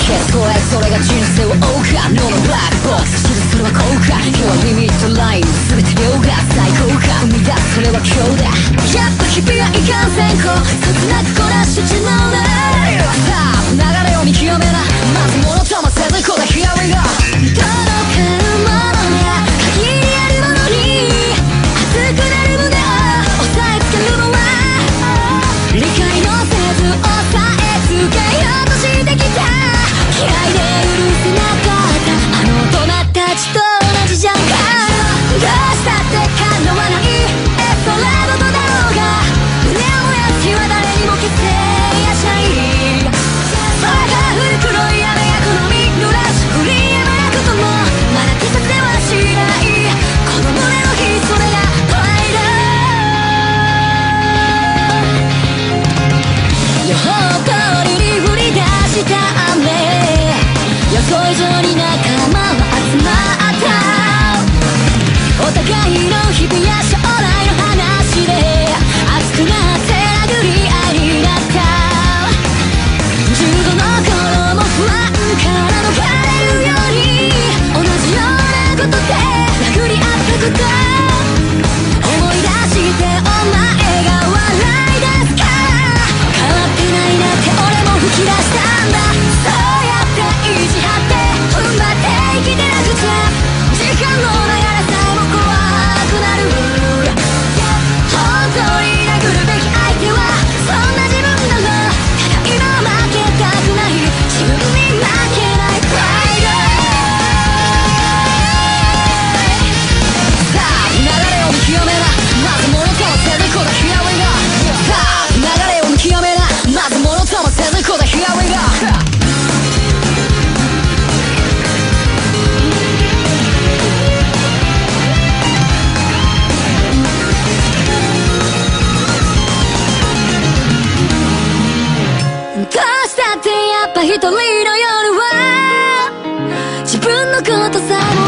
それが人生を謳歌のブラックボックス知るそれは効果今日はリミットライン全て量が最高か生み出すそれは今日だやっぱ日々はいかんせんこそつなくこなしちまうねさあ流れを見極めなまず物ともせずこれ Here we go 届かぬものや限りあるものに熱くなる胸を押さえつけるのは理解のせず抑えつけようとしてきた嫌いで許せなかったあの大人たちと同じじゃんかどうしたって叶わないそれほどだろうが胸を燃やす気は誰にも決定やしないそれが古黒い雨や好み濡らすフリー山やこともまだ季節ではしないこの胸の日それがプライドよほどに降り出した雨予想以上に仲間は集まったお互いの日々や将来の話で熱くなって殴り合いになった15の頃も不安から逃れるように同じようなことで殴り合ったこと思い出してお前が笑い出すから変わってないなって俺も吹き出したんだそうやって意地張って踏ん張って生きてなくちゃ時間の流れさえも怖くなる本当に殴るべき相手はそんな自分だろただ今負けたくない自分に負けないプライドさあ流れを見極めなまず物ともせずこだ Here we go さあ流れを見極めなまず物ともせずこだ Here we goどうしたってやっぱ一人の夜は自分のことさえも